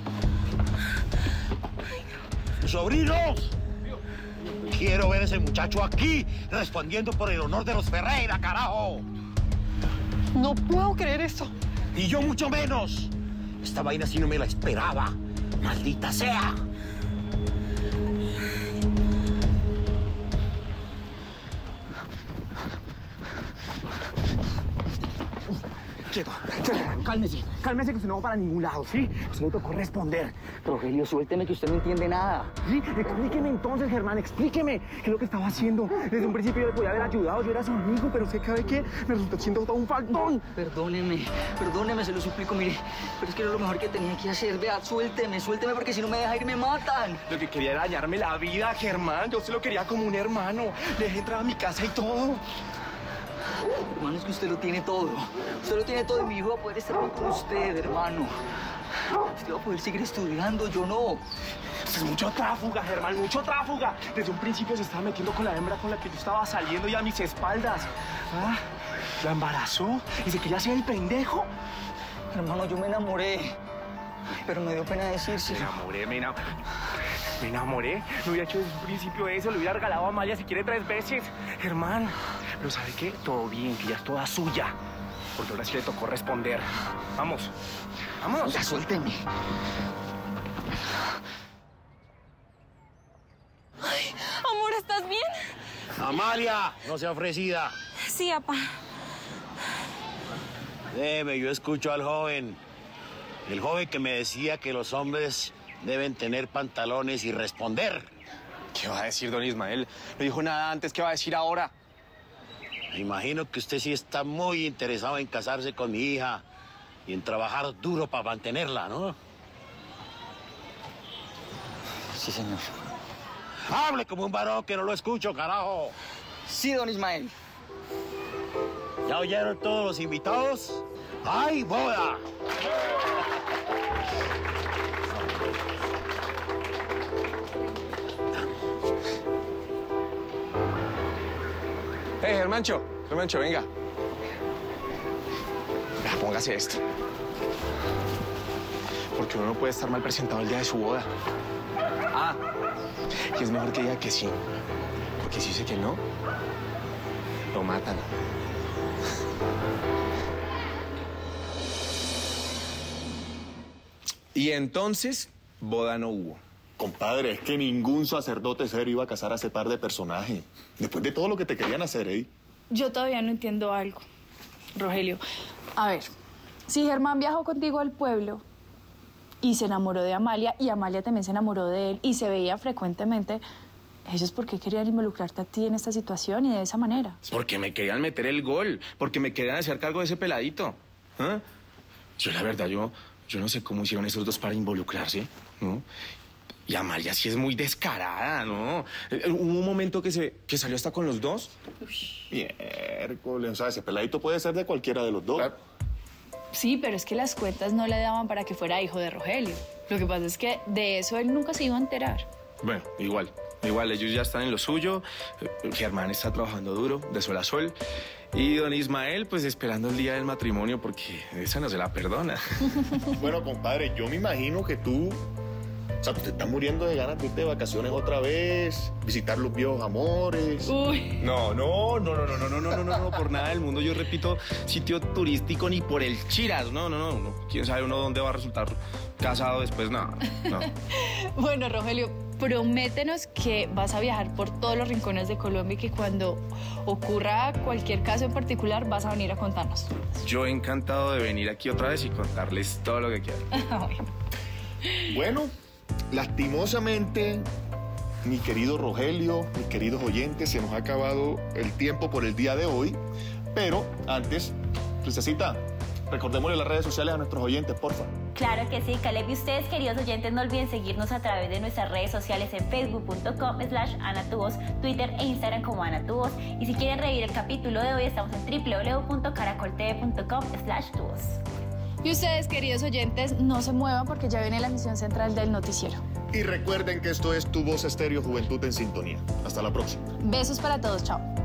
¡Sobrinos! Quiero ver a ese muchacho aquí respondiendo por el honor de los Ferreira, carajo. No puedo creer eso. Y yo mucho menos. Esta vaina sí no me la esperaba. ¡Maldita sea! Quieto, cálmese que usted no va para ningún lado, ¿sí? Usted le tocó responder. Rogelio, suélteme que usted no entiende nada. ¿Sí? Explíqueme entonces, Germán, explíqueme qué es lo que estaba haciendo. Desde un principio yo le podía haber ayudado, yo era su amigo, pero usted sabe que me resultó siendo todo un faltón. Perdóneme, se lo suplico, mire. Pero es que era lo mejor que tenía que hacer. Vea, suélteme porque si no me deja ir me matan. Lo que quería era dañarme la vida, Germán. Yo se lo quería como un hermano. Le dejé entrar a mi casa y todo. Hermano, es que usted lo tiene todo. Usted lo tiene todo y mi hijo va a poder estar bien con usted, hermano. Usted va a poder seguir estudiando, yo no. Usted es mucho tráfuga, Germán, mucho tráfuga. Desde un principio se estaba metiendo con la hembra con la que yo estaba saliendo y a mis espaldas. ¿Ah? La embarazó y se quería hacer el pendejo. Hermano, yo me enamoré. Pero me dio pena decírselo. Me enamoré. No hubiera hecho desde un principio eso. Le hubiera regalado a Amalia si quiere 3 veces. Germán, pero ¿sabe qué? Todo bien, que ya es toda suya. Porque ahora sí le tocó responder. Vamos. Vámonos. Ya, suélteme. Ay, amor, ¿estás bien? Amalia, no sea ofrecida. Sí, papá. Déjeme, yo escucho al joven. El joven que me decía que los hombres deben tener pantalones y responder. ¿Qué va a decir don Ismael? No dijo nada antes, ¿qué va a decir ahora? Me imagino que usted sí está muy interesado en casarse con mi hija y en trabajar duro para mantenerla, ¿no? Sí, señor. Hable como un varón que no lo escucho, carajo. Sí, don Ismael. ¿Ya oyeron todos los invitados? ¡Ay, boda! Germancho, venga. Póngase esto. Porque uno no puede estar mal presentado el día de su boda. Ah, y es mejor que diga que sí. Porque si dice que no, lo matan. Y entonces, boda no hubo. Compadre, es que ningún sacerdote serio iba a casar a ese par de personajes. Después de todo lo que te querían hacer, ¿eh? Yo todavía no entiendo algo, Rogelio. A ver, si Germán viajó contigo al pueblo y se enamoró de Amalia y Amalia también se enamoró de él y se veía frecuentemente, ¿ellos por qué querían involucrarte a ti en esta situación y de esa manera? Porque me querían meter el gol, porque me querían hacer cargo de ese peladito. ¿Ah? Yo, la verdad, yo no sé cómo hicieron esos dos para involucrarse, ¿no? Y Amalia sí es muy descarada, ¿no? Hubo un momento que salió hasta con los dos. Miércoles, o sea, ese peladito puede ser de cualquiera de los dos. Claro. Sí, pero es que las cuentas no le daban para que fuera hijo de Rogelio. Lo que pasa es que de eso él nunca se iba a enterar. Bueno, igual, ellos ya están en lo suyo. Germán está trabajando duro, de sol a sol. Y don Ismael, pues esperando el día del matrimonio, porque esa no se la perdona. Bueno, compadre, yo me imagino que tú... O sea, tú te estás muriendo de ganas de irte de vacaciones otra vez, visitar los viejos amores. Uy. No, por nada del mundo. Yo repito, sitio turístico ni por el chiras. No. ¿Quién sabe uno dónde va a resultar casado después? No. Bueno, Rogelio, prométenos que vas a viajar por todos los rincones de Colombia y que cuando ocurra cualquier caso en particular vas a venir a contarnos. Yo encantado de venir aquí otra vez y contarles todo lo que quieran. Bueno, lastimosamente, mi querido Rogelio, mis queridos oyentes, se nos ha acabado el tiempo por el día de hoy. Pero antes, Princesita, recordémosle las redes sociales a nuestros oyentes, porfa. Claro que sí, Caleb. Y ustedes, queridos oyentes, no olviden seguirnos a través de nuestras redes sociales en facebook.com/AnaTuVoz, Twitter e Instagram como AnaTuVoz. Y si quieren revivir el capítulo de hoy, estamos en www.caracoltv.com/tuvoz. Y ustedes, queridos oyentes, no se muevan porque ya viene la emisión central del noticiero. Y recuerden que esto es Tu Voz Estéreo, Juventud en Sintonía. Hasta la próxima. Besos para todos, chao.